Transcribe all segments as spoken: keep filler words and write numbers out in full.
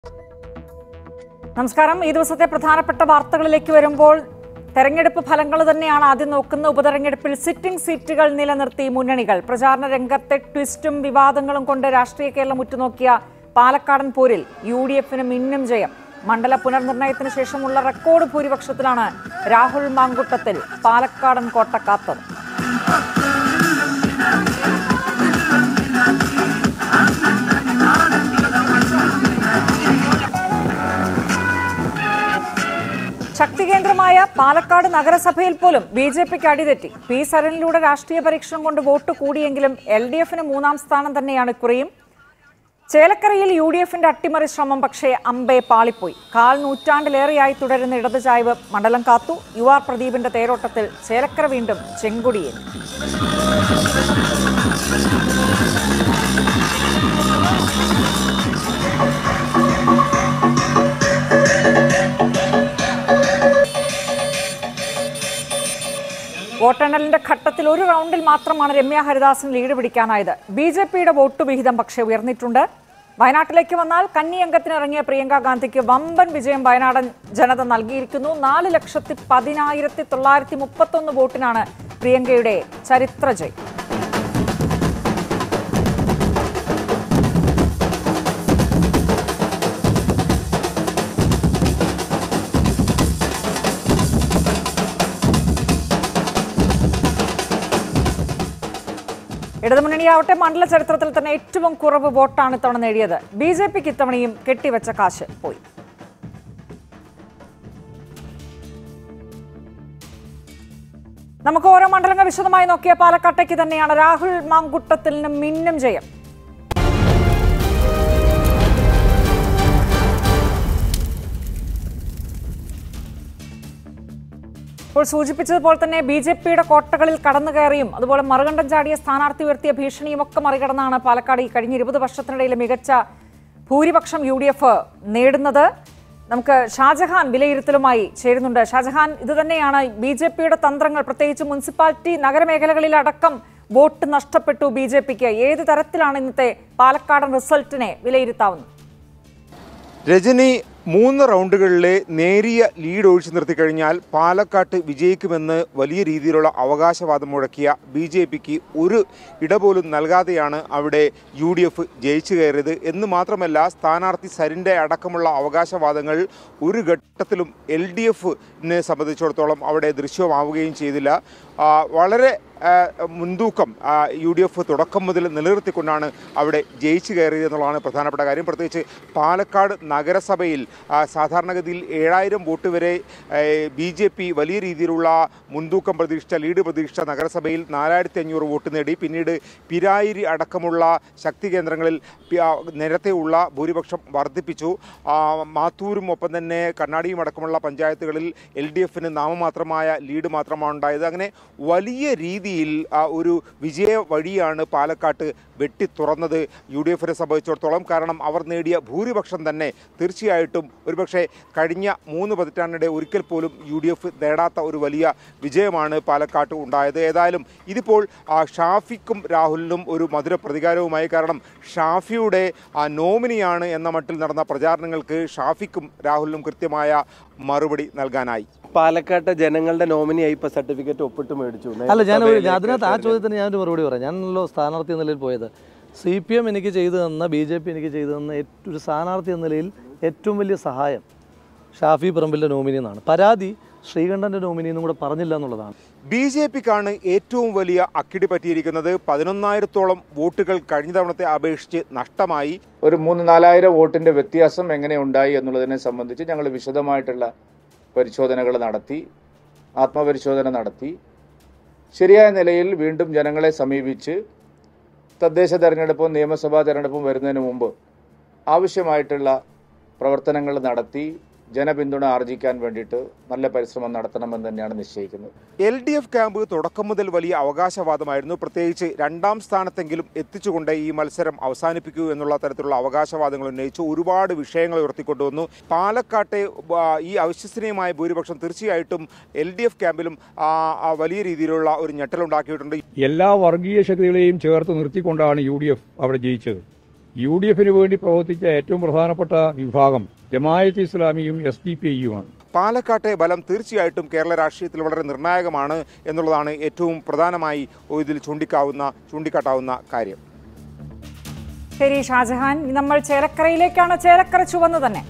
നമസ്കാരം. ഈ ദിവസത്തെ പ്രധാനപ്പെട്ട വാർത്തകളിലേക്ക് വരുമ്പോൾ തെരഞ്ഞെടുപ്പ് ഫലങ്ങൾ തന്നെയാണ് ആദ്യം നോക്കുന്ന. ഉപതെരഞ്ഞെടുപ്പിൽ സിറ്റിംഗ് സീറ്റുകൾ നിലനിർത്തി മുന്നണികൾ. പ്രചാരണ രംഗത്തെ ട്വിസ്റ്റും വിവാദങ്ങളും കൊണ്ട് രാഷ്ട്രീയ കേരളം ഉറ്റുനോക്കിയ പാലക്കാടൻ പോരിൽ യു ഡി എഫിന് മിന്നും ജയം. മണ്ഡല പുനർനിർണയത്തിന് ശേഷമുള്ള റെക്കോർഡ് ഭൂരിപക്ഷത്തിലാണ് രാഹുൽ മാങ്കുട്ടത്തിൽ പാലക്കാടൻ കോട്ട കാത്തത്. ശക്തികേന്ദ്രമായ പാലക്കാട് നഗരസഭയിൽ പോലും ബി ജെ പിക്ക് അടിതെറ്റി. പി സരണിലൂടെ രാഷ്ട്രീയ പരീക്ഷണം കൊണ്ട് വോട്ട് കൂടിയെങ്കിലും എൽ ഡി എഫിന് മൂന്നാം സ്ഥാനം തന്നെയാണ് ഇക്കുറിയും. ചേലക്കരയിൽ യു ഡി എഫിന്റെ അട്ടിമറി ശ്രമം പക്ഷേ അമ്പേ പാളിപ്പോയി. കാൽ നൂറ്റാണ്ടിലേറെയായി തുടരുന്ന ഇടതുചായ്വ് മണ്ഡലം കാത്തു. യു ആർ പ്രദീപിന്റെ തേരോട്ടത്തിൽ ചേലക്കര വീണ്ടും ചെങ്കൊടിയേറി. വോട്ടെണ്ണലിന്റെ ഘട്ടത്തിൽ ഒരു റൗണ്ടിൽ മാത്രമാണ് രമ്യ ഹരിദാസിന് ലീഡ് പിടിക്കാനായത്. ബി ജെ പിയുടെ വോട്ട് വിഹിതം പക്ഷേ ഉയർന്നിട്ടുണ്ട്. വയനാട്ടിലേക്ക് വന്നാൽ കന്നി അംഗത്തിനിറങ്ങിയ പ്രിയങ്ക ഗാന്ധിക്ക് വമ്പൻ വിജയം വയനാടൻ ജനത നൽകിയിരിക്കുന്നു. നാല് ലക്ഷത്തി പതിനായിരത്തി തൊള്ളായിരത്തി മുപ്പത്തി ഒന്ന് വോട്ടിനാണ് പ്രിയങ്കയുടെ ചരിത്ര ജയം. ഇടതുമുന്നണിയാവട്ടെ മണ്ഡല ചരിത്രത്തിൽ തന്നെ ഏറ്റവും കുറവ് വോട്ടാണ് ഇത്തവണ നേടിയത്. ബി ജെ പിക്ക് ഇത്തവണയും കെട്ടിവെച്ച കാശ് പോയി. നമുക്ക് ഓരോ മണ്ഡലങ്ങൾ വിശദമായി നോക്കിയ പാലക്കാട്ടേക്ക് തന്നെയാണ്. രാഹുൽ മാങ്കുട്ടത്തിന് മിന്നും ജയം. ഇപ്പോൾ സൂചിപ്പിച്ചതുപോലെ തന്നെ ബി ജെ പിയുടെ കോട്ടകളിൽ കടന്നു കയറിയും അതുപോലെ മറുകണ്ഠം ചാടിയ സ്ഥാനാർത്ഥി ഉയർത്തിയ ഭീഷണിയും ഒക്കെ മറികടന്നാണ് പാലക്കാട് ഈ കഴിഞ്ഞ ഇരുപത് വർഷത്തിനിടയിലെ മികച്ച ഭൂരിപക്ഷം യു ഡി എഫ് നേടുന്നത്. നമുക്ക് ഷാജഹാൻ വിലയിരുത്തലുമായി ചേരുന്നുണ്ട്. ഷാജഹാൻ, ഇത് തന്നെയാണ് ബി ജെ പിയുടെ തന്ത്രങ്ങൾ. പ്രത്യേകിച്ച് മുനിസിപ്പാലിറ്റി നഗരമേഖലകളിലടക്കം വോട്ട് നഷ്ടപ്പെട്ടു ബി ജെ പിക്ക്. ഏത് തരത്തിലാണ് ഇന്നത്തെ പാലക്കാടൻ റിസൾട്ടിനെ വിലയിരുത്താവുന്നത്? രജനി, മൂന്ന് റൗണ്ടുകളിലെ നേരിയ ലീഡ് ഒഴിച്ചു നിർത്തിക്കഴിഞ്ഞാൽ പാലക്കാട്ട് വിജയിക്കുമെന്ന് വലിയ രീതിയിലുള്ള അവകാശവാദം മുഴക്കിയ ബി ജെ പിക്ക് ഒരു ഇട പോലും നൽകാതെയാണ് അവിടെ യു ഡി എഫ് ജയിച്ചു കയറിയത് എന്ന് മാത്രമല്ല, സ്ഥാനാർത്ഥി സരിൻ്റെ അടക്കമുള്ള അവകാശവാദങ്ങൾ ഒരു ഘട്ടത്തിലും എൽ ഡി എഫിനെ സംബന്ധിച്ചിടത്തോളം അവിടെ ദൃശ്യമാവുകയും ചെയ്തില്ല. വളരെ മുൻതൂക്കം യു ഡി എഫ് തുടക്കം മുതൽ നിലനിർത്തിക്കൊണ്ടാണ് അവിടെ ജയിച്ചു കയറിയത് എന്നുള്ളതാണ് പ്രധാനപ്പെട്ട കാര്യം. പ്രത്യേകിച്ച് പാലക്കാട് നഗരസഭയിൽ സാധാരണഗതിയിൽ ഏഴായിരം വോട്ട് വരെ ബി ജെ പി വലിയ രീതിയിലുള്ള മുൻതൂക്കം പ്രതീക്ഷിച്ച ലീഡ് പ്രതീക്ഷിച്ച നഗരസഭയിൽ നാലായിരത്തി അഞ്ഞൂറ് വോട്ട് നേടി. പിന്നീട് പിരായിരി അടക്കമുള്ള ശക്തി കേന്ദ്രങ്ങളിൽ നേരത്തെയുള്ള ഭൂരിപക്ഷം വർദ്ധിപ്പിച്ചു. മാത്തൂരും ഒപ്പം തന്നെ കണ്ണാടിയും അടക്കമുള്ള പഞ്ചായത്തുകളിൽ എൽ ഡി എഫിന് നാമമാത്രമായ ലീഡ് മാത്രമാണ് ഉണ്ടായത്. അങ്ങനെ വലിയ രീതിയിൽ ഒരു വിജയ വഴിയാണ് പാലക്കാട്ട് വെട്ടി തുറന്നത് യു ഡി എഫിനെ സംബന്ധിച്ചിടത്തോളം. കാരണം അവർ നേടിയ ഭൂരിപക്ഷം തന്നെ തീർച്ചയായിട്ടും ഒരുപക്ഷെ കഴിഞ്ഞ മൂന്ന് പതിറ്റാണ്ടിടെ ഒരിക്കൽ പോലും യു ഡി എഫ് നേടാത്ത ഒരു വലിയ വിജയമാണ് പാലക്കാട്ട് ഉണ്ടായത്. ഏതായാലും ഇതിപ്പോൾ ഷാഫിക്കും രാഹുലിനും ഒരു മധുര പ്രതികാരവുമായി. കാരണം ഷാഫിയുടെ നോമിനിയാണ് എന്ന മട്ടിൽ നടന്ന പ്രചാരണങ്ങൾക്ക് ഷാഫിക്കും രാഹുലിനും കൃത്യമായ മറുപടി നൽകാനായി. പാലക്കാട്ടെ ജനങ്ങളുടെ നോമിനിയായി ഇപ്പൊ സർട്ടിഫിക്കറ്റ് ഒപ്പിട്ട് മേടിച്ചു. അല്ല, ഞാൻ അതിനകത്ത് ആ ചോദ്യത്തിന് ഞാനൊരു മറുപടി പറയാം. ഞാനല്ലോ സ്ഥാനാർത്ഥി എന്ന നിലയിൽ പോയത്. സി പി എം എനിക്ക് ചെയ്തു തന്ന, ബി ജെ പി എനിക്ക് ചെയ്തു തന്ന ഒരു സ്ഥാനാർത്ഥി എന്ന നിലയിൽ ഏറ്റവും വലിയ സഹായം ഷാഫി പറമ്പിലിൻ്റെ നോമിനി എന്നാണ്. പരാതി ശ്രീകണ്ഠൻ്റെ നോമിനി എന്നും കൂടെ പറഞ്ഞില്ല എന്നുള്ളതാണ്. ബി ജെ പിക്കാണ് ഏറ്റവും വലിയ അക്കിടി പറ്റിയിരിക്കുന്നത്. പതിനൊന്നായിരത്തോളം വോട്ടുകൾ കഴിഞ്ഞ തവണത്തെ അപേക്ഷിച്ച് നഷ്ടമായി. ഒരു മൂന്ന് നാലായിരം വോട്ടിന്റെ വ്യത്യാസം എങ്ങനെ ഉണ്ടായി എന്നുള്ളതിനെ സംബന്ധിച്ച് ഞങ്ങൾ വിശദമായിട്ടുള്ള പരിശോധനകൾ നടത്തി, ആത്മപരിശോധന നടത്തി. ശരിയായ നിലയിൽ വീണ്ടും ജനങ്ങളെ സമീപിച്ച് തദ്ദേശ തെരഞ്ഞെടുപ്പും നിയമസഭാ തെരഞ്ഞെടുപ്പും വരുന്നതിന് മുമ്പ് ആവശ്യമായിട്ടുള്ള പ്രവർത്തനങ്ങൾ നടത്തി ജനപിന്തുണ ആർജിക്കാൻ വേണ്ടിയിട്ട് നല്ല പരിശ്രമം നടത്തണമെന്ന് തന്നെയാണ് നിശ്ചയിക്കുന്നത്. എൽ ഡി എഫ് ക്യാമ്പ് തുടക്കം മുതൽ വലിയ അവകാശവാദമായിരുന്നു. പ്രത്യേകിച്ച് രണ്ടാം സ്ഥാനത്തെങ്കിലും എത്തിച്ചുകൊണ്ട് ഈ മത്സരം അവസാനിപ്പിക്കൂ എന്നുള്ള തരത്തിലുള്ള അവകാശവാദങ്ങൾ ഉന്നയിച്ചു. ഒരുപാട് വിഷയങ്ങൾ ഉയർത്തിക്കൊണ്ടുവന്നു. പാലക്കാട്ടെ ഈ അവിശ്വസനീയമായ ഭൂരിപക്ഷം തീർച്ചയായിട്ടും എൽ ഡി എഫ് ക്യാമ്പിലും വലിയ രീതിയിലുള്ള ഒരു ഞെട്ടലുണ്ടാക്കിയിട്ടുണ്ട്. എല്ലാ വർഗീയ ശക്തികളെയും ചേർത്ത് നിർത്തിക്കൊണ്ടാണ് യു ഡി എഫ് അവിടെ ജയിച്ചത്. യു ഡി എഫിന് വേണ്ടി പ്രവർത്തിച്ച ഏറ്റവും പ്രധാനപ്പെട്ട വിഭാഗം ജമാഅത്ത് ഇസ്ലാമിയും എസ് ഡി പി ഐയുമാണ്. പാലക്കാട്ടെ ബലം തീർച്ചയായിട്ടും കേരള രാഷ്ട്രീയത്തിൽ വളരെ നിർണായകമാണ് എന്നുള്ളതാണ് ഏറ്റവും പ്രധാനമായി ഇതിൽ ചൂണ്ടിക്കാവുന്ന ചൂണ്ടിക്കാട്ടാവുന്ന കാര്യം. ശരി ഷാജഹാൻ, നമ്മൾ ചേലക്കരയിലേക്കാണ്. ചേലക്കര ചുവന്നു തന്നെ.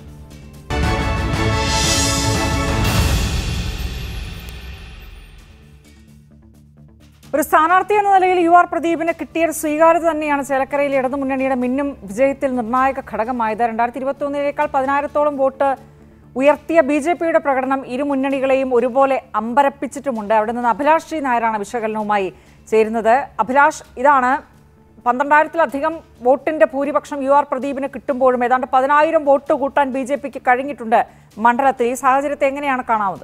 ഒരു സ്ഥാനാർത്ഥി എന്ന നിലയിൽ യു ആർ പ്രദീപിന് കിട്ടിയ സ്വീകാര്യത തന്നെയാണ് ചേലക്കരയിലെ ഇടതുമുന്നണിയുടെ മിന്നും വിജയത്തിൽ നിർണായക ഘടകമായത്. രണ്ടായിരത്തി ഇരുപത്തി ഒന്നിനേക്കാൾ പതിനായിരത്തോളം വോട്ട് ഉയർത്തിയ ബി ജെ പിയുടെ പ്രകടനം ഇരു മുന്നണികളെയും ഒരുപോലെ അമ്പരപ്പിച്ചിട്ടുമുണ്ട്. അവിടെ നിന്ന് അഭിലാഷ് ജി നായരാണ് വിശകലനവുമായി ചേരുന്നത്. അഭിലാഷ്, ഇതാണ് പന്ത്രണ്ടായിരത്തിലധികം വോട്ടിന്റെ ഭൂരിപക്ഷം യു ആർ പ്രദീപിന് കിട്ടുമ്പോഴും ഏതാണ്ട് പതിനായിരം വോട്ട് കൂട്ടാൻ ബി ജെ പിക്ക് കഴിഞ്ഞിട്ടുണ്ട് മണ്ഡലത്തിൽ. ഈ സാഹചര്യത്തെ എങ്ങനെയാണ് കാണാവുന്നത്?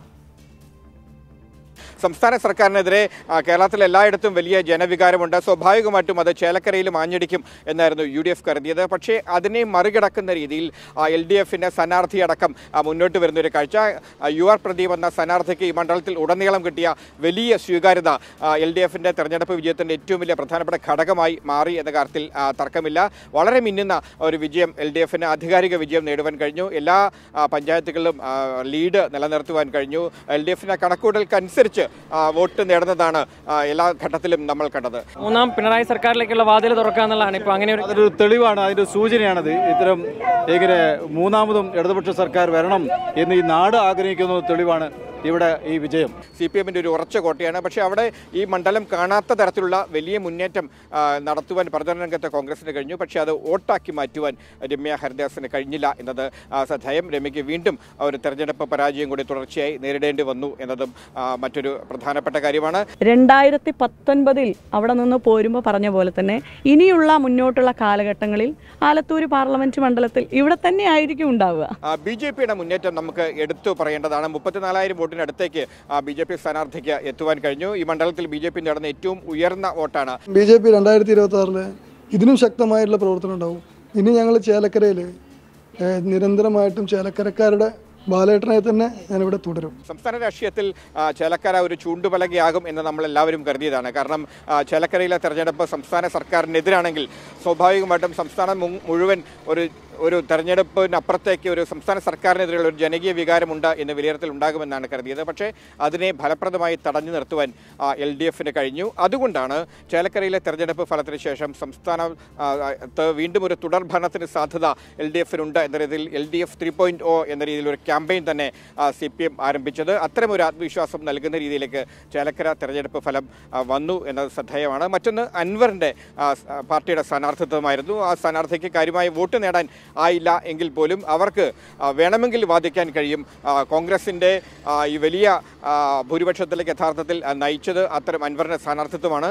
സംസ്ഥാന സർക്കാരിനെതിരെ കേരളത്തിൽ എല്ലായിടത്തും വലിയ ജനവികാരമുണ്ട്. സ്വാഭാവികമായിട്ടും അത് ചേലക്കരയിലും ആഞ്ഞടിക്കും എന്നായിരുന്നു യു ഡി എഫ് കരുതിയത്. പക്ഷേ അതിനെ മറികടക്കുന്ന രീതിയിൽ എൽ ഡി എഫിൻ്റെ സ്ഥാനാർത്ഥിയടക്കം മുന്നോട്ട് വരുന്നൊരു കാഴ്ച. യു ആർ പ്രദീപ് എന്ന സ്ഥാനാർത്ഥിക്ക് ഈ മണ്ഡലത്തിൽ ഉടനീളം കിട്ടിയ വലിയ സ്വീകാര്യത എൽ ഡി എഫിൻ്റെ തെരഞ്ഞെടുപ്പ് വിജയത്തിൻ്റെ ഏറ്റവും വലിയ പ്രധാനപ്പെട്ട ഘടകമായി മാറി എന്ന കാര്യത്തിൽ തർക്കമില്ല. വളരെ മിന്നുന്ന ഒരു വിജയം എൽ ഡി എഫിന് ആധികാരിക വിജയം നേടുവാൻ കഴിഞ്ഞു. എല്ലാ പഞ്ചായത്തുകളിലും ലീഡ് നിലനിർത്തുവാൻ കഴിഞ്ഞു. എൽ ഡി എഫിൻ്റെ കണക്കുകൂട്ടൽക്കനുസരിച്ച് വോട്ട് നേടുന്നതാണ് എല്ലാ ഘട്ടത്തിലും നമ്മൾ കണ്ടത്. മൂന്നാം പിണറായി സർക്കാരിലേക്കുള്ള വാതിൽ തുറക്കുക എന്നുള്ളതാണ് ഇപ്പോൾ അങ്ങനെ അതൊരു തെളിവാണ്, അതിൻ്റെ സൂചനയാണത്. ഇത്തരം ഇങ്ങനെ മൂന്നാമതും ഇടതുപക്ഷ സർക്കാർ വരണം എന്ന് ഈ നാട് ആഗ്രഹിക്കുന്ന തെളിവാണ് ഇവിടെ ഈ വിജയം. സി പി എമ്മിൻ്റെ ഒരു ഉറച്ച കോട്ടയാണ്. പക്ഷേ അവിടെ ഈ മണ്ഡലം കാണാത്ത തരത്തിലുള്ള വലിയ മുന്നേറ്റം നടത്തുവാൻ പ്രചരണ രംഗത്ത് കോൺഗ്രസിന് കഴിഞ്ഞു. പക്ഷേ അത് വോട്ടാക്കി മാറ്റുവാൻ രമ്യ ഹരിദാസിന് കഴിഞ്ഞില്ല എന്നത് ശ്രദ്ധേയം. രമ്യയ്ക്ക് വീണ്ടും ഒരു തെരഞ്ഞെടുപ്പ് പരാജയം കൂടി തുടർച്ചയായി നേരിടേണ്ടി വന്നു എന്നതും മറ്റൊരു പ്രധാനപ്പെട്ട കാര്യമാണ്. രണ്ടായിരത്തി പത്തൊൻപതിൽ അവിടെ നിന്ന് പോരുമ്പോൾ പറഞ്ഞ പോലെ തന്നെ ഇനിയുള്ള മുന്നോട്ടുള്ള കാലഘട്ടങ്ങളിൽ ആലത്തൂർ പാർലമെന്റ് മണ്ഡലത്തിൽ ഇവിടെ തന്നെ ആയിരിക്കും ഉണ്ടാവുക. ബി ജെ പിയുടെ മുന്നേറ്റം നമുക്ക് എടുത്തു പറയേണ്ടതാണ്. മുപ്പത്തിനാലായിരം വോട്ടിനടുത്തേക്ക് ബി ജെ പി സ്ഥാനാർത്ഥിക്ക് എത്തുവാൻ കഴിഞ്ഞു. ഈ മണ്ഡലത്തിൽ ബി ജെ പി നടന്ന ഏറ്റവും ഉയർന്ന വോട്ടാണ്. ബി ജെ പി രണ്ടായിരത്തി ഇരുപത്തി ആറില് ഇതിനും ശക്തമായിട്ടുള്ള പ്രവർത്തനം ഉണ്ടാവും. ഇനി ഞങ്ങൾ ചേലക്കരയിൽ നിരന്തരമായിട്ടും ചേലക്കരക്കാരുടെ ബാലേട്ടനെ തന്നെ ഞാനിവിടെ തുടരും. സംസ്ഥാന രാഷ്ട്രീയത്തിൽ ചേലക്കര ഒരു ചൂണ്ടുപലകയാകും എന്ന് നമ്മൾ എല്ലാവരും കരുതിയതാണ്. കാരണം ചേലക്കരയിലെ തെരഞ്ഞെടുപ്പ് സംസ്ഥാന സർക്കാരിനെതിരാണെങ്കിൽ സ്വാഭാവികമായിട്ടും സംസ്ഥാനം മുഴുവൻ ഒരു ഒരു തെരഞ്ഞെടുപ്പിനപ്പുറത്തേക്ക് ഒരു സംസ്ഥാന സർക്കാരിനെതിരെയുള്ള ഒരു ജനകീയ വികാരമുണ്ട് എന്ന് വിലയിരുത്തൽ ഉണ്ടാകുമെന്നാണ് കരുതിയത്. പക്ഷേ അതിനെ ഫലപ്രദമായി തടഞ്ഞു നിർത്തുവാൻ എൽ ഡി എഫിന് കഴിഞ്ഞു. അതുകൊണ്ടാണ് ചേലക്കരയിലെ തെരഞ്ഞെടുപ്പ് ഫലത്തിന് ശേഷം സംസ്ഥാനത്ത് വീണ്ടും ഒരു തുടർ ഭരണത്തിന് സാധ്യത എൽ ഡി എഫിനുണ്ട് എന്ന രീതിയിൽ L D F three point O എന്ന രീതിയിൽ ഒരു ക്യാമ്പയിൻ തന്നെ സി പി എം ആരംഭിച്ചത്. അത്തരമൊരു ആത്മവിശ്വാസം നൽകുന്ന രീതിയിലേക്ക് ചേലക്കര തെരഞ്ഞെടുപ്പ് ഫലം വന്നു എന്നത് ശ്രദ്ധേയമാണ്. മറ്റൊന്ന് അൻവറിൻ്റെ പാർട്ടിയുടെ സ്ഥാനാർത്ഥിത്വമായിരുന്നു. ആ സ്ഥാനാർത്ഥിക്ക് കാര്യമായ വോട്ട് നേടാൻ ആയില്ല എങ്കിൽ പോലും അവർക്ക് വേണമെങ്കിൽ വാദിക്കാൻ കഴിയും. കോൺഗ്രസിൻ്റെ ഈ വലിയ ഭൂരിപക്ഷത്തിലേക്ക് യഥാർത്ഥത്തിൽ നയിച്ചത് അത്തരം അൻവറിൻ്റെ സ്ഥാനാർത്ഥിത്വമാണ്.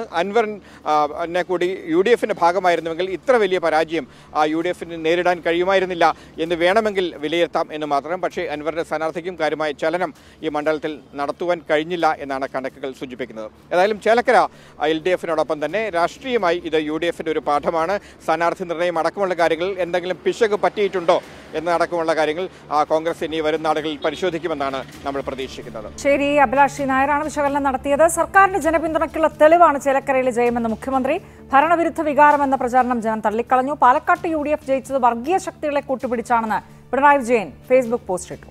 അൻവറിനെ കൂടി യു ഡി എഫിൻ്റെ ഭാഗമായിരുന്നുവെങ്കിൽ ഇത്ര വലിയ പരാജയം യു ഡി എഫിന് നേരിടാൻ കഴിയുമായിരുന്നില്ല എന്ന് വേണമെങ്കിൽ വിലയിരുത്താം എന്ന് മാത്രം. പക്ഷേ അൻവറിൻ്റെ സ്ഥാനാർത്ഥിക്കും കാര്യമായ ചലനം ഈ മണ്ഡലത്തിൽ നടത്തുവാൻ കഴിഞ്ഞില്ല എന്നാണ് കണക്കുകൾ സൂചിപ്പിക്കുന്നത്. ഏതായാലും ചേലക്കര എൽ ഡി എഫിനോടൊപ്പം തന്നെ രാഷ്ട്രീയമായി ഇത് യു ഡി എഫിൻ്റെ ഒരു പാഠമാണ്. സ്ഥാനാർത്ഥി നിർണ്ണയം അടക്കമുള്ള കാര്യങ്ങൾ എന്തെങ്കിലും പിശക് പറ്റിയിട്ടുണ്ടോ എന്നടക്കമുള്ള കാര്യങ്ങൾ കോൺഗ്രസ് ഇനി വരും നാളുകളിൽ പരിശോധിക്കുമെന്നാണ് നമ്മൾ പ്രതീക്ഷിക്കുന്നത്. ശരി, അഭിലാഷ് നായരാണ് വിശകലനം നടത്തിയത്. സർക്കാരിന്റെ ജനപിന്തുണയ്ക്കുള്ള തെളിവാണ് ചേലക്കരയിലെ ജയമെന്ന് മുഖ്യമന്ത്രി. ഭരണവിരുദ്ധ വികാരമെന്ന പ്രചാരണം ജനം തള്ളിക്കളഞ്ഞു. പാലക്കാട്ട് യു ഡി എഫ് ജയിച്ചത് വർഗീയ ശക്തികളെ കൂട്ടുപിടിച്ചാണെന്ന് പിണറായി വിജയൻ ഫേസ്ബുക്ക് പോസ്റ്റ് ഇട്ടു.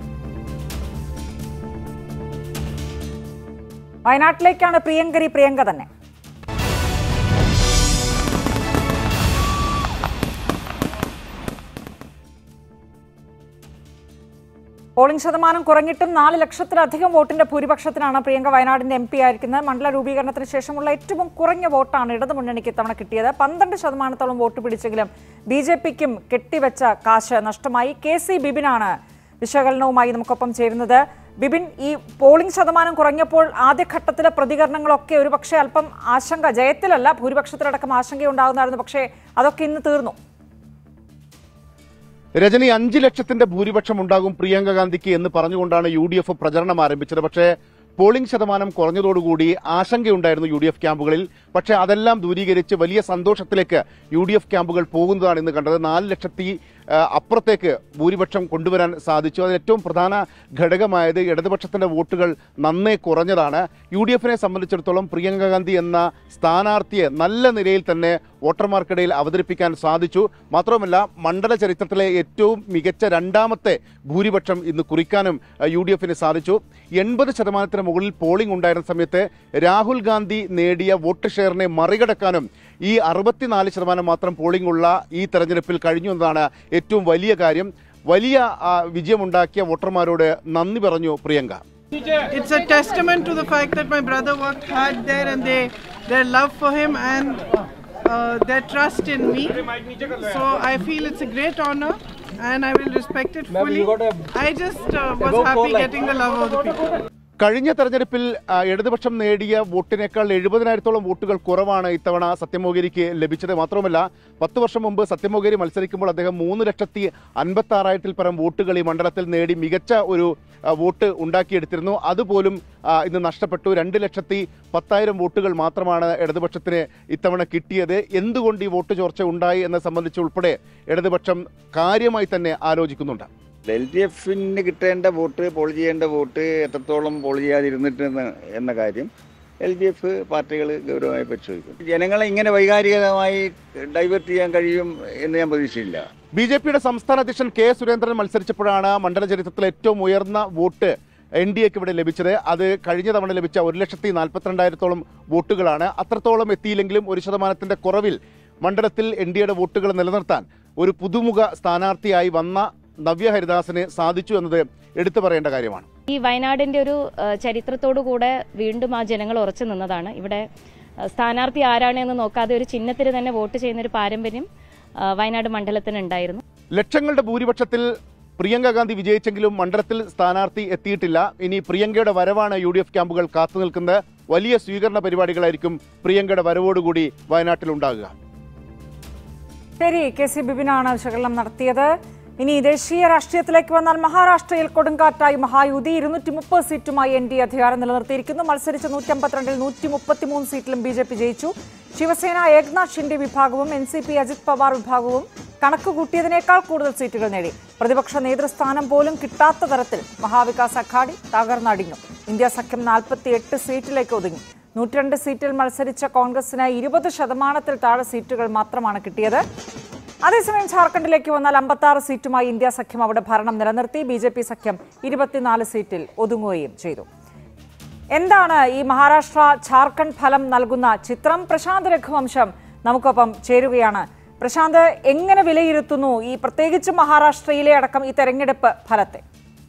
വയനാട്ടിലേക്കാണ് പ്രിയങ്കരി പ്രിയങ്ക തന്നെ. പോളിംഗ് ശതമാനം കുറഞ്ഞിട്ടും നാല് ലക്ഷത്തിലധികം വോട്ടിന്റെ ഭൂരിപക്ഷത്തിനാണ് പ്രിയങ്ക വയനാടിന്റെ എം പി ആയിരിക്കുന്നത്. മണ്ഡല രൂപീകരണത്തിന് ശേഷമുള്ള ഏറ്റവും കുറഞ്ഞ വോട്ടാണ് ഇടതുമുന്നണിക്ക് ഇത്തവണ കിട്ടിയത്. പന്ത്രണ്ട് ശതമാനത്തോളം വോട്ട് പിടിച്ചെങ്കിലും ബി ജെ പിക്കും കെട്ടിവെച്ച കാശ് നഷ്ടമായി. കെ സി ബിബിനാണ് വിശകലനവുമായി നമുക്കൊപ്പം ചേരുന്നത്. ബിബിൻ, ഈ പോളിംഗ് ശതമാനം കുറഞ്ഞപ്പോൾ ആദ്യഘട്ടത്തിലെ പ്രതികരണങ്ങളൊക്കെ ഒരുപക്ഷെ അല്പം ആശങ്ക, ജയത്തിലല്ല ഭൂരിപക്ഷത്തിലടക്കം ആശങ്കയുണ്ടാകുന്നായിരുന്നു. പക്ഷേ അതൊക്കെ ഇന്ന് തീർന്നു. രജനി, അഞ്ച് ലക്ഷത്തിന്റെ ഭൂരിപക്ഷം ഉണ്ടാകും പ്രിയങ്ക ഗാന്ധിക്ക് എന്ന് പറഞ്ഞുകൊണ്ടാണ് യു ഡി എഫ് പ്രചരണം ആരംഭിച്ചത്. പക്ഷേ പോളിംഗ് ശതമാനം കുറഞ്ഞതോടുകൂടി ആശങ്കയുണ്ടായിരുന്നു യു ഡി എഫ് ക്യാമ്പുകളിൽ. പക്ഷേ അതെല്ലാം ദൂരീകരിച്ച് വലിയ സന്തോഷത്തിലേക്ക് യു ഡി എഫ് ക്യാമ്പുകൾ പോകുന്നതാണ് ഇന്ന് കണ്ടത്. നാല് ലക്ഷത്തി അപ്പുറത്തേക്ക് ഭൂരിപക്ഷം കൊണ്ടുവരാൻ സാധിച്ചു. അതിൽ ഏറ്റവും പ്രധാന ഘടകമായത് ഇടതുപക്ഷത്തിൻ്റെ വോട്ടുകൾ നന്നേ കുറഞ്ഞതാണ്. യു ഡി എഫിനെ സംബന്ധിച്ചിടത്തോളം പ്രിയങ്ക ഗാന്ധി എന്ന സ്ഥാനാർത്ഥിയെ നല്ല നിലയിൽ തന്നെ വോട്ടർമാർക്കിടയിൽ അവതരിപ്പിക്കാൻ സാധിച്ചു. മാത്രവുമല്ല മണ്ഡല ചരിത്രത്തിലെ ഏറ്റവും മികച്ച രണ്ടാമത്തെ ഭൂരിപക്ഷം ഇന്ന് കുറിക്കാനും യു ഡി എഫിന് സാധിച്ചു. എൺപത് ശതമാനത്തിന് മുകളിൽ പോളിംഗ് ഉണ്ടായിരുന്ന സമയത്ത് രാഹുൽ ഗാന്ധി നേടിയ വോട്ട് ഷെയറിനെ മറികടക്കാനും ഈ അറുപത്തിനാല് ശതമാനം മാത്രം പോളിംഗ് ഉള്ള ഈ തെരഞ്ഞെടുപ്പിൽ കഴിഞ്ഞു എന്നതാണ് ഏറ്റവും വലിയ കാര്യം. വലിയ വിജയമുണ്ടാക്കിയ വോട്ടർമാരോട് നന്ദി പറഞ്ഞു Priyanka. It's a testament to the fact that my brother worked hard there and they their love for him and uh, their trust in me. So I feel it's a great honor and I will respect it fully. I just uh, was happy getting the love of the people. കഴിഞ്ഞ തെരഞ്ഞെടുപ്പിൽ ഇടതുപക്ഷം നേടിയ വോട്ടിനേക്കാൾ എഴുപതിനായിരത്തോളം വോട്ടുകൾ കുറവാണ് ഇത്തവണ സത്യമോഗേരിക്ക് ലഭിച്ചത്. മാത്രമല്ല പത്ത് വർഷം മുമ്പ് സത്യമോഗേരി മത്സരിക്കുമ്പോൾ അദ്ദേഹം മൂന്ന് ലക്ഷത്തി അൻപത്തി ആറായിരത്തിൽ പരം വോട്ടുകൾ ഈ മണ്ഡലത്തിൽ നേടി മികച്ച ഒരു വോട്ട് ഉണ്ടാക്കിയെടുത്തിരുന്നു. അതുപോലും ഇന്ന് നഷ്ടപ്പെട്ടു. രണ്ട് ലക്ഷത്തി പത്തായിരം വോട്ടുകൾ മാത്രമാണ് ഇടതുപക്ഷത്തിന് ഇത്തവണ കിട്ടിയത്. എന്തുകൊണ്ട് ഈ വോട്ട് ചോർച്ച ഉണ്ടായി എന്നത് സംബന്ധിച്ച് ഉൾപ്പെടെ ഇടതുപക്ഷം കാര്യമായി തന്നെ ആലോചിക്കുന്നുണ്ട്. എൽ ഡി എഫിന് കിട്ടേണ്ട വോട്ട് പോൾ ചെയ്യേണ്ട വോട്ട് എത്രത്തോളം പോൾ ചെയ്യാതിരുന്നിട്ട് എന്ന കാര്യം എൽ ഡി എഫ് പാർട്ടികൾ ഗൗരവമായി പരിശോധിക്കും. ജനങ്ങളെ ഇങ്ങനെ വൈകാരികമായി ഡൈവേർട്ട് ചെയ്യാൻ കഴിയും എന്ന് ഞാൻ പ്രതീക്ഷയില്ല. ബി ജെ പിയുടെ സംസ്ഥാന അധ്യക്ഷൻ കെ സുരേന്ദ്രൻ മത്സരിച്ചപ്പോഴാണ് മണ്ഡല ചരിത്രത്തിലെ ഏറ്റവും ഉയർന്ന വോട്ട് എൻ ഡി എക്ക് ഇവിടെ ലഭിച്ചത്. അത് കഴിഞ്ഞ തവണ ലഭിച്ച ഒരു ലക്ഷത്തി നാൽപ്പത്തിരണ്ടായിരത്തോളം വോട്ടുകളാണ്. അത്രത്തോളം എത്തിയില്ലെങ്കിലും ഒരു ശതമാനത്തിന്റെ കുറവിൽ മണ്ഡലത്തിൽ എൻ ഡി എയുടെ വോട്ടുകൾ നിലനിർത്താൻ ഒരു പുതുമുഖ സ്ഥാനാർത്ഥിയായി വന്ന നവ്യ ഹരിദാസിന് സാധിച്ചു എന്നത് എടുത്തു പറയേണ്ട കാര്യമാണ്. ഈ വയനാടിന്റെ ഒരു ചരിത്രത്തോടു കൂടെ വീണ്ടും ആ ജനങ്ങൾ ഉറച്ചു നിന്നതാണ്. ഇവിടെ സ്ഥാനാർത്ഥി ആരാണ് എന്ന് നോക്കാതെ ഒരു ചിഹ്നത്തിന് തന്നെ വോട്ട് ചെയ്യുന്ന ഒരു പാരമ്പര്യം വയനാട് മണ്ഡലത്തിന് ഉണ്ടായിരുന്നു. ലക്ഷങ്ങളുടെ ഭൂരിപക്ഷത്തിൽ പ്രിയങ്ക ഗാന്ധി വിജയിച്ചെങ്കിലും മണ്ഡലത്തിൽ സ്ഥാനാർത്ഥി എത്തിയിട്ടില്ല. ഇനി പ്രിയങ്കയുടെ വരവാണ് യു ഡി എഫ് ക്യാമ്പുകൾ കാത്തു നിൽക്കുന്നത്. വലിയ സ്വീകരണ പരിപാടികളായിരിക്കും പ്രിയങ്കയുടെ വരവോടുകൂടി വയനാട്ടിൽ ഉണ്ടാകുക. ശരി, കെ സി ബിബിനാണ് വിശകലനം നടത്തിയത്. ഇനി ദേശീയ രാഷ്ട്രീയത്തിലേക്ക് വന്നാൽ മഹാരാഷ്ട്രയിൽ കൊടുങ്കാറ്റായി മഹായുതി ഇരുന്നൂറ്റി മുപ്പത് സീറ്റുമായി എൻ ഡി അധികാരം നിലനിർത്തിയിരിക്കുന്നു. മത്സരിച്ച നൂറ്റി അമ്പത്തിരണ്ടിൽ നൂറ്റി മുപ്പത്തിമൂന്ന് സീറ്റിലും ബി ജെ പി ജയിച്ചു. ശിവസേന ഏക്നാഥ് ഷിൻഡെ വിഭാഗവും N C P Ajit Pawar വിഭാഗവും കണക്ക് കൂട്ടിയതിനേക്കാൾ കൂടുതൽ സീറ്റുകൾ നേടി. പ്രതിപക്ഷ നേതൃസ്ഥാനം പോലും കിട്ടാത്ത തരത്തിൽ മഹാവികാസ് അഘാഡി തകർന്നടിഞ്ഞു. ഇന്ത്യ സഖ്യം നാൽപ്പത്തി എട്ട് സീറ്റിലേക്ക് ഒതുങ്ങി. നൂറ്റിരണ്ട് സീറ്റിൽ മത്സരിച്ച കോൺഗ്രസിന് ഇരുപത് ശതമാനത്തിൽ താഴെ സീറ്റുകൾ മാത്രമാണ് കിട്ടിയത്. അതേസമയം ഝാർഖണ്ഡിലേക്ക് വന്നാൽ അമ്പത്തി ആറ് സീറ്റുമായി ഇന്ത്യ സഖ്യം അവിടെ ഭരണം നിലനിർത്തി. ബി ജെ പി സഖ്യം ഇരുപത്തിനാല് സീറ്റിൽ ഒതുങ്ങുകയും ചെയ്തു. എന്താണ് ഈ മഹാരാഷ്ട്ര ഝാർഖണ്ഡ് ഫലം നൽകുന്ന ചിത്രം? പ്രശാന്ത് രഘുവംശം നമുക്കൊപ്പം ചേരുകയാണ്. പ്രശാന്ത്, എങ്ങനെ വിലയിരുത്തുന്നു ഈ പ്രത്യേകിച്ച് മഹാരാഷ്ട്രയിലെ അടക്കം ഈ തെരഞ്ഞെടുപ്പ് ഫലത്തെ?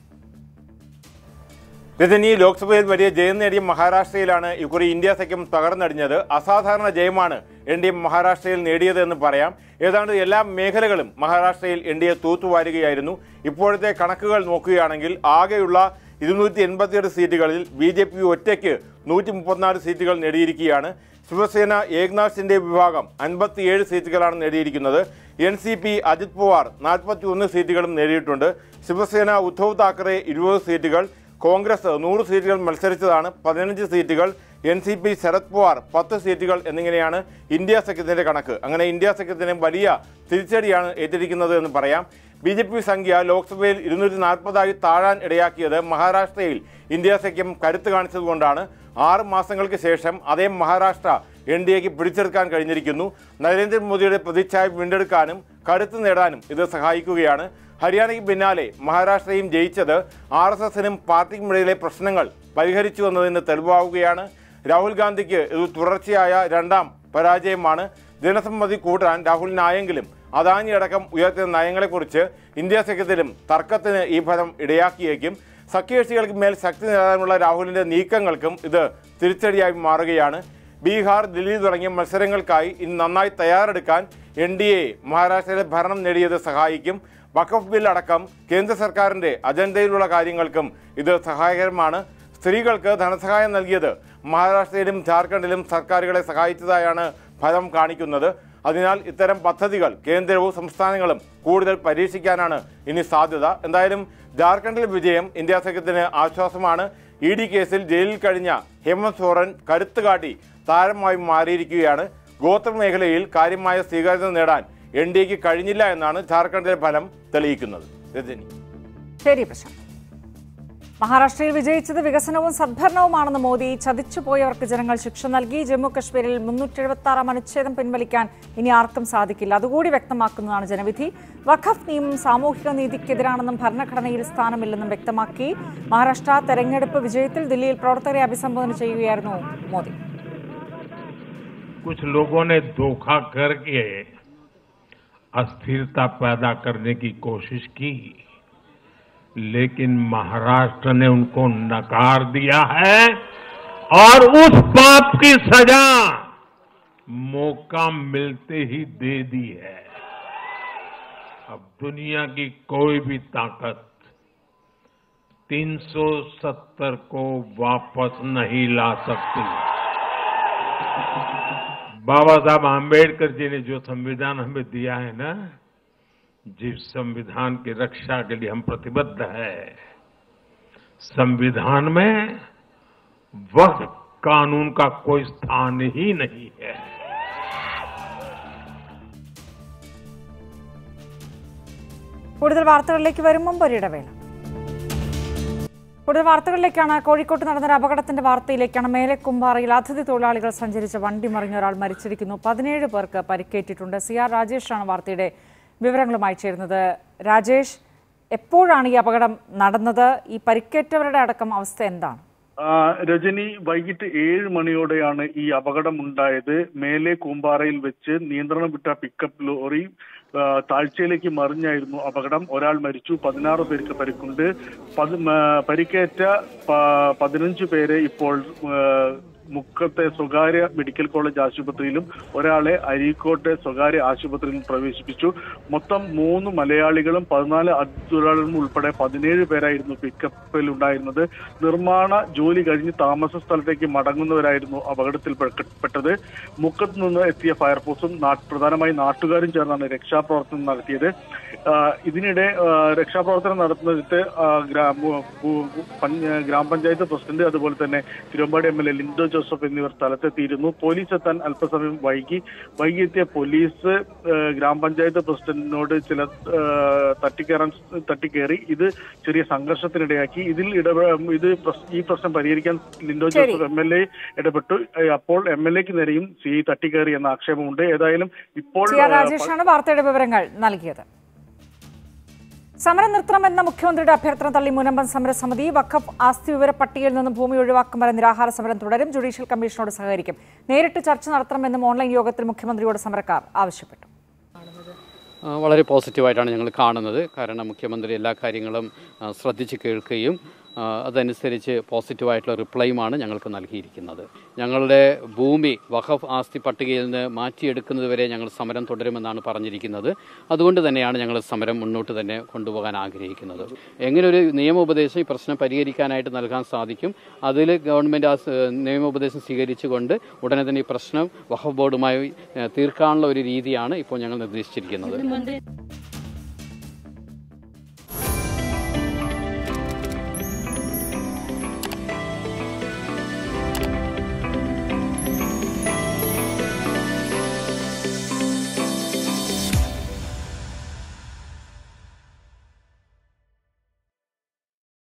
രജനി, ലോക്സഭയിൽ വലിയ ജയം നേടിയ മഹാരാഷ്ട്രയിലാണ് ഇക്കുറി ഇന്ത്യ സഖ്യം തകർന്നടിഞ്ഞത്. അസാധാരണ ജയമാണ് എൻ ഡി എ മഹാരാഷ്ട്രയിൽ നേടിയത് എന്ന് പറയാം. ഏതാണ്ട് എല്ലാ മേഖലകളും മഹാരാഷ്ട്രയിൽ എൻ ഡി എ തൂത്തുവാരുകയായിരുന്നു. ഇപ്പോഴത്തെ കണക്കുകൾ നോക്കുകയാണെങ്കിൽ ആകെയുള്ള ഇരുന്നൂറ്റി എൺപത്തിയെട്ട് സീറ്റുകളിൽ ബി ജെ പി ഒറ്റയ്ക്ക് നൂറ്റി മുപ്പത്തിനാല് സീറ്റുകൾ നേടിയിരിക്കുകയാണ്. ശിവസേന ഏക്നാഥ് ഷിൻഡെ വിഭാഗം അൻപത്തിയേഴ് സീറ്റുകളാണ് നേടിയിരിക്കുന്നത്. N C P Ajit Pawar നാൽപ്പത്തി ഒന്ന് സീറ്റുകളും നേടിയിട്ടുണ്ട്. ശിവസേന ഉദ്ധവ് താക്കറെ ഇരുപത് സീറ്റുകൾ, കോൺഗ്രസ് നൂറ് സീറ്റുകൾ മത്സരിച്ചതാണ് പതിനഞ്ച് സീറ്റുകൾ, N C P Sharad Pawar പത്ത് സീറ്റുകൾ എന്നിങ്ങനെയാണ് ഇന്ത്യ സഖ്യത്തിൻ്റെ കണക്ക്. അങ്ങനെ ഇന്ത്യ സഖ്യത്തിന് വലിയ തിരിച്ചടിയാണ് ഏറ്റിരിക്കുന്നത് എന്ന് പറയാം. ബി ജെ പി സംഖ്യ ലോക്സഭയിൽ ഇരുന്നൂറ്റി നാൽപ്പതായി താഴാൻ ഇടയാക്കിയത് മഹാരാഷ്ട്രയിൽ ഇന്ത്യ സഖ്യം കരുത്ത് കാണിച്ചതുകൊണ്ടാണ്. ആറ് മാസങ്ങൾക്ക് ശേഷം അതേ മഹാരാഷ്ട്ര എൻ ഡി എക്ക് പിടിച്ചെടുക്കാൻ കഴിഞ്ഞിരിക്കുന്നു. നരേന്ദ്രമോദിയുടെ പ്രതിച്ഛായ വീണ്ടെടുക്കാനും കരുത്ത് നേടാനും ഇത് സഹായിക്കുകയാണ്. ഹരിയാനയ്ക്ക് പിന്നാലെ മഹാരാഷ്ട്രയും ജയിച്ചത് ആർ എസ് എസിനും പാർട്ടിക്കുമിടയിലെ പ്രശ്നങ്ങൾ പരിഹരിച്ചു എന്നതിന് തെളിവാവുകയാണ്. രാഹുൽ ഗാന്ധിക്ക് ഇത് തുടർച്ചയായ രണ്ടാം പരാജയമാണ്. ജനസമ്മതി കൂട്ടാൻ രാഹുലിനായെങ്കിലും അദാനി അടക്കം ഉയർത്തിയ നയങ്ങളെക്കുറിച്ച് ഇന്ത്യ സഖ്യത്തിലും തർക്കത്തിന് ഈ ഫലം ഇടയാക്കിയേക്കും. സഖ്യകക്ഷികൾക്ക് മേൽ ശക്തി നേടാനുള്ള രാഹുലിൻ്റെ നീക്കങ്ങൾക്കും ഇത് തിരിച്ചടിയായി മാറുകയാണ്. ബീഹാർ, ദില്ലി തുടങ്ങിയ മത്സരങ്ങൾക്കായി ഇനി നന്നായി തയ്യാറെടുക്കാൻ എൻ ഡി എ മഹാരാഷ്ട്രയിലെ ഭരണം നേടിയത് സഹായിക്കും. വഖഫ് ബിൽ അടക്കം കേന്ദ്ര സർക്കാരിൻ്റെ അജണ്ടയിലുള്ള കാര്യങ്ങൾക്കും ഇത് സഹായകരമാണ്. സ്ത്രീകൾക്ക് ധനസഹായം നൽകിയത് മഹാരാഷ്ട്രയിലും ഝാർഖണ്ഡിലും സർക്കാരുകളെ സഹായിച്ചതായാണ് ഫലം കാണിക്കുന്നത്. അതിനാൽ ഇത്തരം പദ്ധതികൾ കേന്ദ്രവും സംസ്ഥാനങ്ങളും കൂടുതൽ പരീക്ഷിക്കാനാണ് ഇനി സാധ്യത. എന്തായാലും ഝാർഖണ്ഡിലെ വിജയം ഇന്ത്യ സഖ്യത്തിന് ആശ്വാസമാണ്. ഇ ഡി കേസിൽ ജയിലിൽ കഴിഞ്ഞ ഹേമന്ത് സോറൻ കരുത്തുകാട്ടി താരമായി മാറിയിരിക്കുകയാണ്. ഗോത്ര മേഖലയിൽ കാര്യമായ സ്വീകാര്യത നേടാൻ എൻ ഡി എക്ക് കഴിഞ്ഞില്ല എന്നാണ് ജാർഖണ്ഡിലെ ഫലം തെളിയിക്കുന്നത്. രജനി. ശരി പ്രശാന്ത്. മഹാരാഷ്ട്രയിൽ വിജയിച്ചത് വികസനവും സദ്ഭരണവുമാണെന്ന് മോദി. ചതിച്ചുപോയവർക്ക് ജനങ്ങൾ ശിക്ഷ നൽകി. ജമ്മു കശ്മീരിൽ മുന്നൂറ്റി എഴുപത്തി ആറാം അനുച്ഛേദം പിൻവലിക്കാൻ ഇനി ആർക്കും സാധിക്കില്ല. അതുകൂടി വ്യക്തമാക്കുന്നതാണ് ജനവിധി. വഖഫ് നിയമം സാമൂഹിക നീതിക്കെതിരാണെന്നും ഭരണഘടനയിൽ സ്ഥാനമില്ലെന്നും വ്യക്തമാക്കി. മഹാരാഷ്ട്ര തെരഞ്ഞെടുപ്പ് വിജയത്തിൽ ദില്ലിയിൽ പ്രവർത്തകരെ അഭിസംബോധന ചെയ്യുകയായിരുന്നു മോദി. कुछ लोगों ने धोखा करके अस्थिरता पैदा करने की कोशिश की, लेकिन महाराष्ट्र ने उनको नकार दिया है और उस पाप की सजा मौका मिलते ही दे दी है. अब दुनिया की कोई भी ताकत तीन सौ सत्तर को वापस नहीं ला सकती. बाबा साहब आम्बेडकर जी ने जो संविधान हमें दिया है ना, जिस संविधान की रक्षा के लिए हम प्रतिबद्ध है, संविधान में वक्फ कानून का कोई स्थान ही नहीं है. കൂടുതൽ വാർത്തകളിലേക്ക് വരും മുമ്പ് ഒരിടവേള. കൂടുതൽ വാർത്തകളിലേക്കാണ്. കോഴിക്കോട്ട് നടന്നൊരു അപകടത്തിന്റെ വാർത്തയിലേക്കാണ്. മേലെ കുമ്പാറയിൽ അതിഥി തൊഴിലാളികൾ സഞ്ചരിച്ച വണ്ടി മറിഞ്ഞ ഒരാൾ മരിച്ചിരിക്കുന്നു. പതിനേഴ് പേർക്ക് പരിക്കേറ്റിട്ടുണ്ട്. സി ആർ രാജേഷാണ് വാർത്തയുടെ വിവരങ്ങളുമായി ചേരുന്നത്. രാജേഷ്, എപ്പോഴാണ് ഈ അപകടം നടന്നത്? ഈ പരിക്കേറ്റവരുടെ അടക്കം അവസ്ഥ എന്താണ്? രജനി, വൈകിട്ട് ഏഴ് മണിയോടെയാണ് ഈ അപകടം ഉണ്ടായത്. മേലെ കൂമ്പാറയിൽ വെച്ച് നിയന്ത്രണം വിട്ട പിക്കപ്പ് ലോറി താഴ്ചയിലേക്ക് മറിഞ്ഞായിരുന്നു അപകടം. ഒരാൾ മരിച്ചു, പതിനാറ് പേർക്ക് പരിക്കുണ്ട്. പരിക്കേറ്റ പതിനഞ്ച് പേരെ ഇപ്പോൾ മുക്കത്തെ സ്വകാര്യ മെഡിക്കൽ കോളേജ് ആശുപത്രിയിലും ഒരാളെ അരീക്കോട്ടെ സ്വകാര്യ ആശുപത്രിയിലും പ്രവേശിപ്പിച്ചു. മൊത്തം മൂന്ന് മലയാളികളും പതിനാല് അതിഥിതൊഴിലാളികളും ഉൾപ്പെടെ പതിനേഴ് പേരായിരുന്നു പിക്കപ്പിൽ ഉണ്ടായിരുന്നത്. നിർമ്മാണ ജോലി കഴിഞ്ഞ് താമസ സ്ഥലത്തേക്ക് മടങ്ങുന്നവരായിരുന്നു അപകടത്തിൽപ്പെട്ടത്. മുക്കത്ത് നിന്ന് എത്തിയ ഫയർഫോഴ്സും പ്രധാനമായി നാട്ടുകാരും ചേർന്നാണ് രക്ഷാപ്രവർത്തനം നടത്തിയത്. ഇതിനിടെ രക്ഷാപ്രവർത്തനം നടത്തുന്നത് ഗ്രാമപഞ്ചായത്ത് പ്രസിഡന്റ്, അതുപോലെ തന്നെ Thiruvambady M L A Lindo Joseph എന്നിവർ സ്ഥലത്തെത്തിയിരുന്നു. പോലീസ് എത്താൻ അല്പസമയം വൈകി വൈകിയെത്തിയ പോലീസ് ഗ്രാമപഞ്ചായത്ത് പ്രസിഡന്റിനോട് ചില തട്ടിക്കയറാൻ തട്ടിക്കയറി ഇത് ചെറിയ സംഘർഷത്തിനിടയാക്കി. ഇതിൽ ഇടപെ ഇത് ഈ പ്രശ്നം പരിഹരിക്കാൻ Lindo Joseph M L A ഇടപെട്ടു. അപ്പോൾ എം എൽ എക്ക് നേരെയും സി തട്ടിക്കയറി എന്ന ആക്ഷേപമുണ്ട്. ഏതായാലും ഇപ്പോൾ രാജേഷാണ് വാർത്തയുടെ വിവരങ്ങൾ നൽകിയത്. സമരം നിർത്തണമെന്ന മുഖ്യമന്ത്രിയുടെ അഭ്യർത്ഥന തള്ളി മുനമ്പം സമരസമിതി. വഖഫ് ആസ്തി വിവര പട്ടികയിൽ നിന്നും ഭൂമി ഒഴിവാക്കും വരെ നിരാഹാര സമരം തുടരും. ജുഡീഷ്യൽ കമ്മീഷനോട് സഹകരിക്കും. നേരിട്ട് ചർച്ച നടത്തണമെന്നും ഓൺലൈൻ യോഗത്തിൽ മുഖ്യമന്ത്രിയോട് സമരക്കാർ ആവശ്യപ്പെട്ടു. വളരെ പോസിറ്റീവായിട്ടാണ് ഞങ്ങൾ കാണുന്നത്. കാരണം മുഖ്യമന്ത്രി എല്ലാ കാര്യങ്ങളും ശ്രദ്ധിച്ച് കേൾക്കുകയും അതനുസരിച്ച് പോസിറ്റീവായിട്ടുള്ള റിപ്ലൈയുമാണ് ഞങ്ങൾക്ക് നൽകിയിരിക്കുന്നത്. ഞങ്ങളുടെ ഭൂമി വഖഫ് ആസ്തി പട്ടികയിൽ നിന്ന് മാറ്റിയെടുക്കുന്നത് വരെ ഞങ്ങൾ സമരം തുടരുമെന്നാണ് പറഞ്ഞിരിക്കുന്നത്. അതുകൊണ്ട് തന്നെയാണ് ഞങ്ങൾ സമരം മുന്നോട്ട് തന്നെ കൊണ്ടുപോകാൻ ആഗ്രഹിക്കുന്നത്. എങ്ങനെ ഒരു നിയമോപദേശം ഈ പ്രശ്നം പരിഹരിക്കാനായിട്ട് നൽകാൻ സാധിക്കും, അതിൽ ഗവൺമെൻറ് ആ നിയമോപദേശം സ്വീകരിച്ചുകൊണ്ട് ഉടനെ തന്നെ ഈ പ്രശ്നം വഖഫ് ബോർഡുമായി തീർക്കാനുള്ള ഒരു രീതിയാണ് ഇപ്പോൾ ഞങ്ങൾ നിർദ്ദേശിച്ചിരിക്കുന്നത്.